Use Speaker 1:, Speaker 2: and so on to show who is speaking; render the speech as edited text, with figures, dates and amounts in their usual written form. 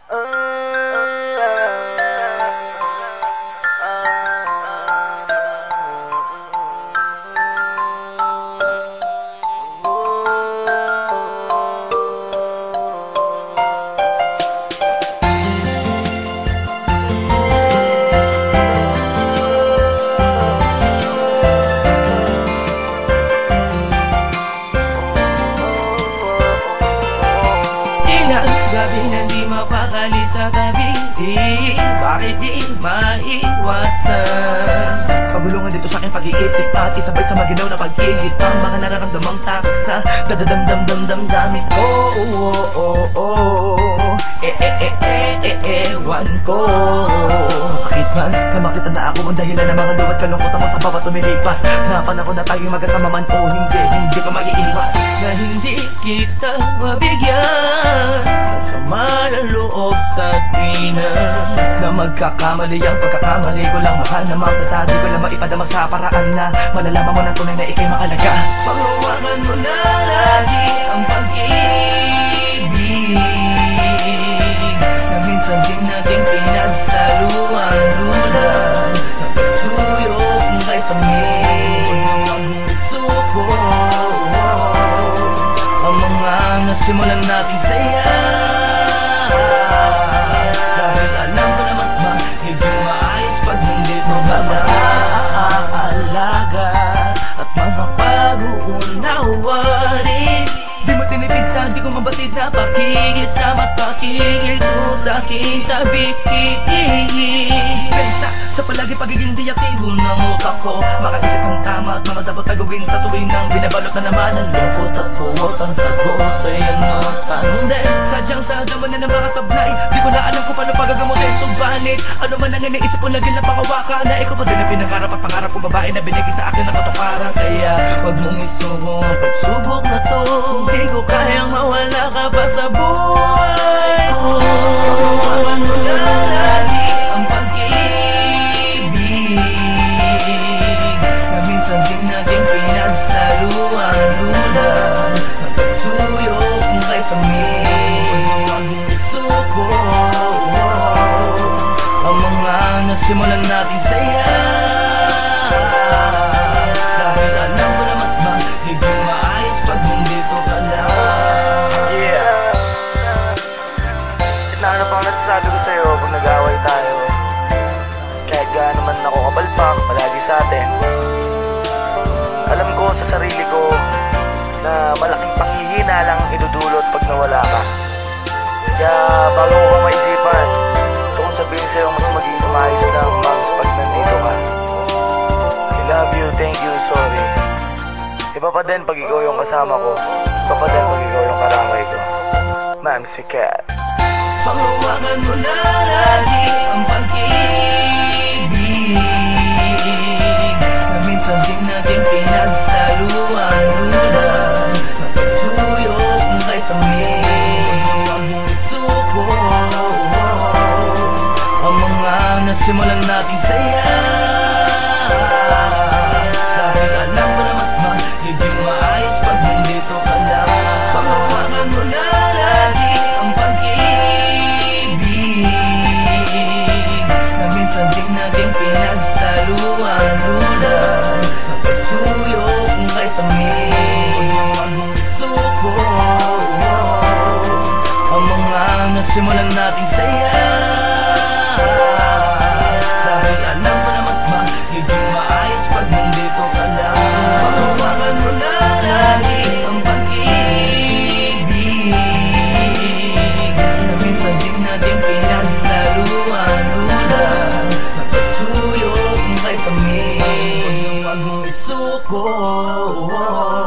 Speaker 1: Gabi na di mapakali sa tabi, bakit di maiwasan? Pabulungan dito sa aking pag-iisip at isabay sa maginaw na pag-igit ang mga nararamdamang takot sa dadadamdamdamdamdamin ko. Ewan ko. Masakit man na makita na ako ang dahilan ng mga luwat kalungkutan mo sa bawat tumilipas. Na panahon na tayong magkasama man o hindi ko maiiwas na hindi kita mabigyan. Sama ng loob sa tina na magkakamali ang pagkakamali ko lang. Mahal na makita, di ko lang maipadama sa paraan na malalaman mo ng tunay na ikay makalaga. Panghawakan mo na lagi ang pag-ibig na minsan din nating pinagsaluan-lulan. Napasuyok kay pangin ang suko ang mga nasimulan nating saya. Dahil alam ko na mas magiging maayos pag nandito ka na. Alaga at mga pag-uunawarin, di mo tinipid sa di ko mabatid na pakikisama at pakikito sa aking tabi. Dispensa sa palagi pagiging diaktibo ng utak ko, makaisip ng tama at mga dapat na gawin sa tuwing nang binabalot na naman ang lungkot at puwot. Ang sagot ay ano tanong din, sadyang sa daman na ng mga sablay. Di ko na alam kung paano pagagamutin. Subalit ano man ang naisip ko, lagi lang pangawakan na ikaw pa din ang pinangarap at pangarap kong babae na binigay sa akin ng katuparan. Kaya wag mong isubo, pagsubok na to, hindi ko kayang mawala ka pa sa buhay ko. Panghawakan mo na lagi ang pag-ibig na minsan din nating pinagsaluan-lulan. Napasuyok kay pangin ang suko ang mga nasimulan nating saya. Dahil alam ko na mas magiging maayos pag nandito ka na.
Speaker 2: Yeah. At na ano pang nasasabi ko sa'yo pag nag-away tayo, kahit gaano man ako kapalpak palagi sa atin, alam ko sa sarili ko na malaking panghihina lang idudulot pag nawala ka. Kaya bago ko maisipan, gusto kong sabihin sa'yo mas magiging maayos lang pag nandito ka. I love you, thank you, sorry. Iba pa din pag ikaw yung kasama ko, iba pa din pag ikaw yung karamay ko. Mamsi Cat.
Speaker 1: Panghawakan mo na lagi ang pag-ibig na minsan din nating pinagsaluan-lulan. Napasuyok kay pangin ang suko ang mga nasimulan nating saya. Dahil alam ko na mas magiging maayos pag nandito ka na. Panghawakan mo na lagi ang pag-ibig na minsan din nating pinagsaluan-lulan. Napasuyok kay pangin ang suko ang mga nasimulan nating saya. Dahil alam ko na mas magiging maayos pag nandito ka na. Panghawakan mo na lagi ang pag-ibig na minsan din nating pinagsaluan-lulan. Napasuyok kay pangin ang suko